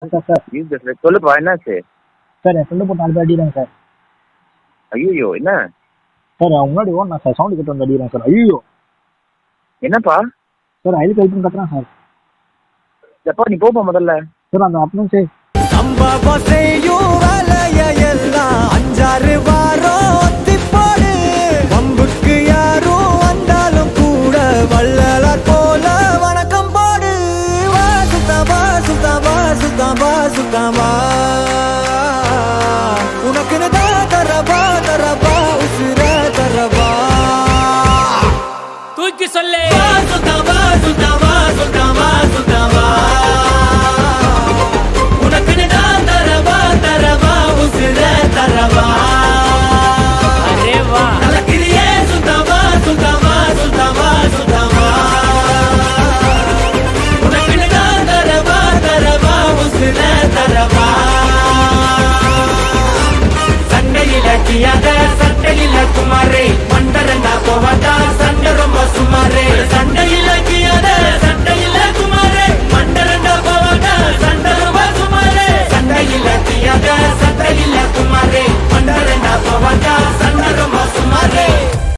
Sir சொல்லுப்பா, என்னாச்சு sir? என் friend போட்டு 4 பேர் அடிக்கிறாங்க சார். ஐயோ, என்ன சார்? அவங்க முன்னாடி ஓடனா சார், சவுண்ட் கிட்ட வந்து அடிக்கிறாங்க சார். ஐயோ என்னப்பா சார், அழுக்கு அழுப்புன்னு கத்துறான் சார். எப்பா நீ போப்பா முதல்ல. சார் அந்த அப்பனும் சார் சம்பவம் செய்யும் வேலையெல்லாம் 5-6 வாரம் ஒத்திப்பாடு. வம்புக்கு யாரும் வந்தாலும் கூட வள்ளலார் போல வணக்கம் பாடு. வா சுத்தமா சுத்தமா சுத்தமா சுத்தமா உனக்குன்னு தான் தரவா தரவா உசுர தரவா. தூக்கி சொல்லு சுத்தமா சுத்தமா சுத்தமா சுத்தமா உனக்குன்னு தான் தரவா தரவா உசுர தரவா. அரே வா நலக்கிரியே சுத்தமா சுத்தமா சுத்தமா சுத்தமா உனக்குன்னு தான் தரவா தரவா உசுர தரவா. சண்டையில கியாத சண்டையில குமாரே மண்டரண்டா போவாதா சண்டை ரொம்ப சுமாரே.